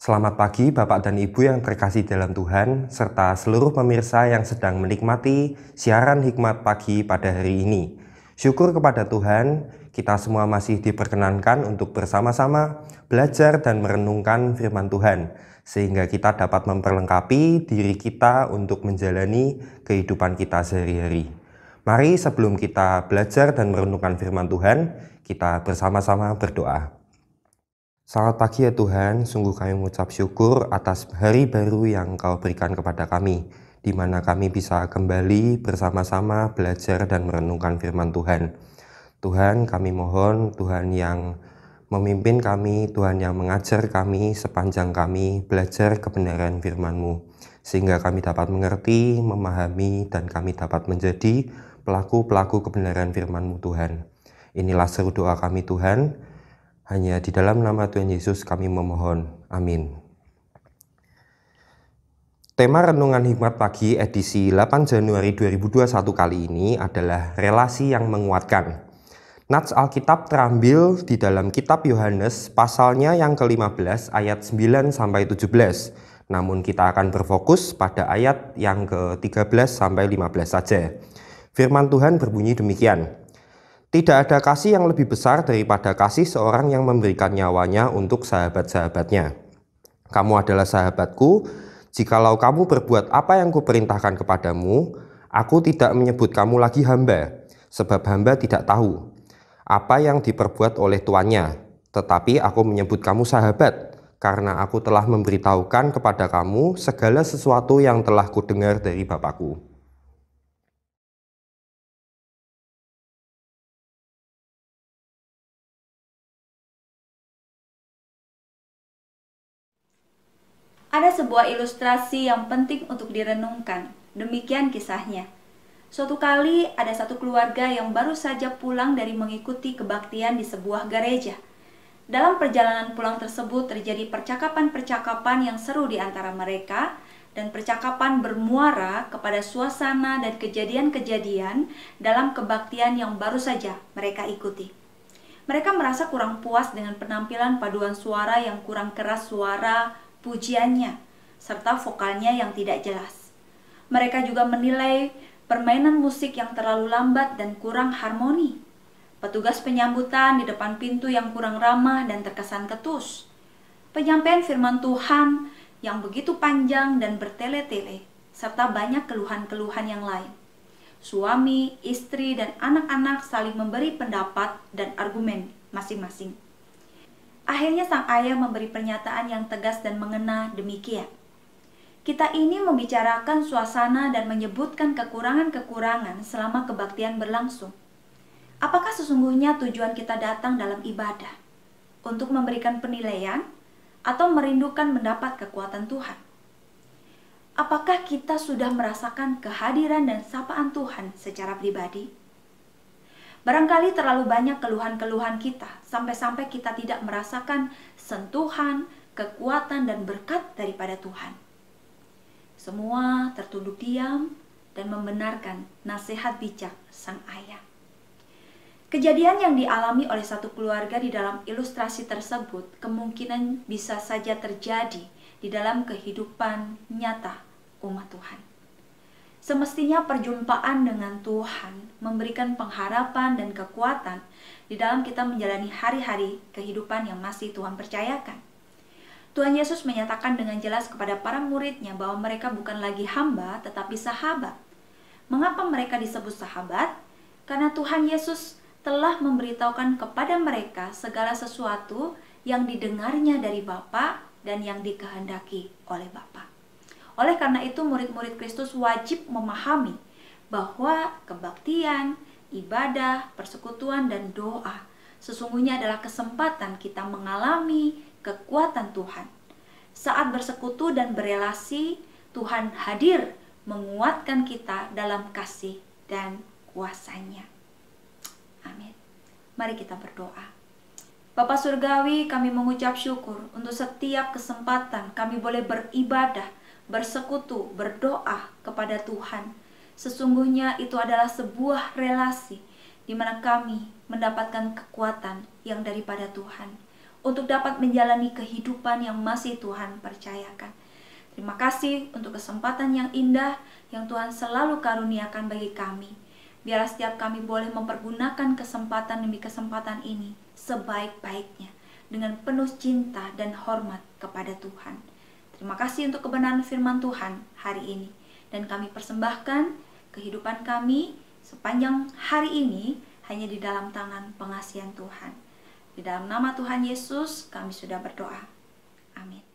Selamat pagi Bapak dan Ibu yang terkasih dalam Tuhan, serta seluruh pemirsa yang sedang menikmati siaran hikmat pagi pada hari ini. Syukur kepada Tuhan, kita semua masih diperkenankan untuk bersama-sama belajar dan merenungkan firman Tuhan, sehingga kita dapat memperlengkapi diri kita untuk menjalani kehidupan kita sehari-hari. Mari sebelum kita belajar dan merenungkan firman Tuhan, kita bersama-sama berdoa. Selamat pagi ya Tuhan, sungguh kami mengucap syukur atas hari baru yang Engkau berikan kepada kami, di mana kami bisa kembali bersama-sama belajar dan merenungkan firman Tuhan. Tuhan, kami mohon Tuhan yang memimpin kami, Tuhan yang mengajar kami sepanjang kami belajar kebenaran firman-Mu, sehingga kami dapat mengerti, memahami, dan kami dapat menjadi pelaku-pelaku kebenaran firman-Mu Tuhan. Inilah seru doa kami Tuhan. Hanya di dalam nama Tuhan Yesus kami memohon. Amin. Tema Renungan Hikmat Pagi edisi 8 Januari 2021 kali ini adalah relasi yang menguatkan. Nats Alkitab terambil di dalam kitab Yohanes pasalnya yang ke-15 ayat 9-17. Namun kita akan berfokus pada ayat yang ke-13-15 saja. Firman Tuhan berbunyi demikian. Tidak ada kasih yang lebih besar daripada kasih seorang yang memberikan nyawanya untuk sahabat-sahabatnya. Kamu adalah sahabatku, jikalau kamu berbuat apa yang kuperintahkan kepadamu, aku tidak menyebut kamu lagi hamba, sebab hamba tidak tahu apa yang diperbuat oleh tuannya. Tetapi aku menyebut kamu sahabat, karena aku telah memberitahukan kepada kamu segala sesuatu yang telah kudengar dari Bapakku. Ada sebuah ilustrasi yang penting untuk direnungkan. Demikian kisahnya. Suatu kali ada satu keluarga yang baru saja pulang dari mengikuti kebaktian di sebuah gereja. Dalam perjalanan pulang tersebut terjadi percakapan-percakapan yang seru di antara mereka, dan percakapan bermuara kepada suasana dan kejadian-kejadian dalam kebaktian yang baru saja mereka ikuti. Mereka merasa kurang puas dengan penampilan paduan suara yang kurang keras suara pujiannya, serta vokalnya yang tidak jelas. Mereka juga menilai permainan musik yang terlalu lambat dan kurang harmoni. Petugas penyambutan di depan pintu yang kurang ramah dan terkesan ketus. Penyampaian firman Tuhan yang begitu panjang dan bertele-tele, serta banyak keluhan-keluhan yang lain. Suami, istri, dan anak-anak saling memberi pendapat dan argumen masing-masing. Akhirnya sang ayah memberi pernyataan yang tegas dan mengena demikian. Kita ini membicarakan suasana dan menyebutkan kekurangan-kekurangan selama kebaktian berlangsung. Apakah sesungguhnya tujuan kita datang dalam ibadah? Untuk memberikan penilaian atau merindukan mendapat kekuatan Tuhan? Apakah kita sudah merasakan kehadiran dan sapaan Tuhan secara pribadi? Barangkali terlalu banyak keluhan-keluhan kita, sampai-sampai kita tidak merasakan sentuhan, kekuatan, dan berkat daripada Tuhan. Semua tertunduk diam dan membenarkan nasihat bijak sang ayah. Kejadian yang dialami oleh satu keluarga di dalam ilustrasi tersebut kemungkinan bisa saja terjadi di dalam kehidupan nyata umat Tuhan. Semestinya perjumpaan dengan Tuhan memberikan pengharapan dan kekuatan di dalam kita menjalani hari-hari kehidupan yang masih Tuhan percayakan. Tuhan Yesus menyatakan dengan jelas kepada para muridnya bahwa mereka bukan lagi hamba tetapi sahabat. Mengapa mereka disebut sahabat? Karena Tuhan Yesus telah memberitahukan kepada mereka segala sesuatu yang didengarnya dari Bapa dan yang dikehendaki oleh Bapa. Oleh karena itu murid-murid Kristus wajib memahami bahwa kebaktian, ibadah, persekutuan, dan doa sesungguhnya adalah kesempatan kita mengalami kekuatan Tuhan. Saat bersekutu dan berelasi, Tuhan hadir menguatkan kita dalam kasih dan kuasa-Nya. Amin. Mari kita berdoa. Bapa Surgawi, kami mengucap syukur untuk setiap kesempatan kami boleh beribadah, bersekutu, berdoa kepada Tuhan. Sesungguhnya itu adalah sebuah relasi di mana kami mendapatkan kekuatan yang daripada Tuhan. untuk dapat menjalani kehidupan yang masih Tuhan percayakan. Terima kasih untuk kesempatan yang indah yang Tuhan selalu karuniakan bagi kami. Biarlah setiap kami boleh mempergunakan kesempatan demi kesempatan ini sebaik-baiknya dengan penuh cinta dan hormat kepada Tuhan. Terima kasih untuk kebenaran firman Tuhan hari ini. Dan kami persembahkan kehidupan kami sepanjang hari ini hanya di dalam tangan pengasihan Tuhan. Di dalam nama Tuhan Yesus kami sudah berdoa. Amin.